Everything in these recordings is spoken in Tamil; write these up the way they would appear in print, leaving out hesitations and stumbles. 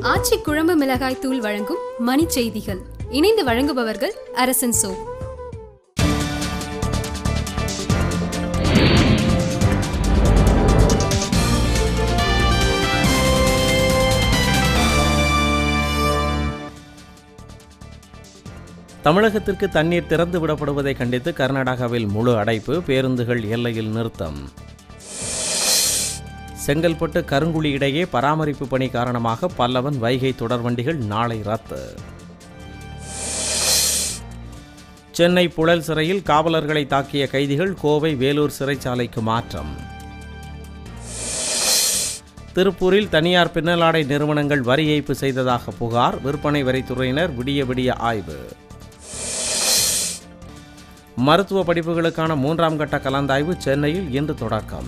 ஆச்சி குழம்பு மிளகாய் தூள் வழங்கும் மணி செய்திகள். இணைந்து வழங்குபவர்கள் அரசன் சோ. தமிழகத்திற்கு தண்ணீர் திறந்து விடப்படுவதை கண்டித்து கர்நாடகாவில் முழு அடைப்பு, பேருந்துகள் எல்லையில் நிறுத்தம். செங்கல்பட்டு கருங்குழி இடையே பராமரிப்பு பணி காரணமாக பல்லவன் வைகை தொடர்வண்டிகள் நாளை ரத்து. சென்னை புழல் சிறையில் காவலர்களை தாக்கிய கைதிகள் கோவை வேலூர் சிறைச்சாலைக்கு மாற்றம். திருப்பூரில் தனியார் பின்னலாடை நிறுவனங்கள் வரி ஏய்ப்பு செய்ததாக புகார், விற்பனை வரித்துறையினர் விடிய ஆய்வு. மருத்துவ படிப்புகளுக்கான 3ஆம் கட்ட கலந்தாய்வு சென்னையில் இன்று தொடக்கம்.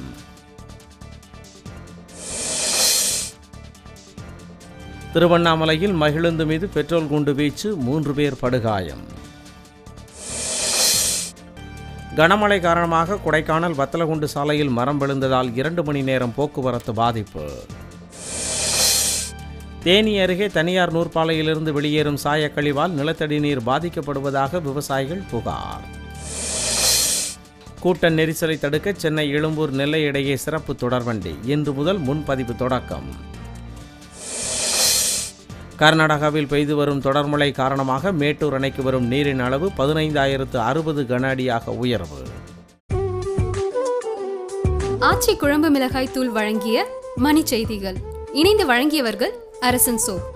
திருவண்ணாமலையில் மகிழுந்து மீது பெட்ரோல் குண்டு வீச்சு, 3 பேர் படுகாயம். கனமழை காரணமாக கொடைக்கானல் வத்தலகுண்டு சாலையில் மரம் விழுந்ததால் 2 மணி நேரம் போக்குவரத்து பாதிப்பு. தேனி அருகே தனியார் நூற்பாலையிலிருந்து வெளியேறும் சாயக்கழிவால் நிலத்தடி நீர் பாதிக்கப்படுவதாக விவசாயிகள் புகார். கூட்ட நெரிசலை தடுக்க சென்னை எழும்பூர் நெல்லை இடையே சிறப்பு தொடர்வண்டி இன்று முதல் முன்பதிவு தொடக்கம். கர்நாடகாவில் பெய்து வரும் தொடர்மழை காரணமாக மேட்டூர் அணைக்கு வரும் நீரின் அளவு 15,060 கன அடியாக உயர்வு. ஆச்சி குழம்பு மிளகாய் தூள் வழங்கிய மணி செய்திகள். இணைந்து வழங்கியவர்கள் அரசன் சோ.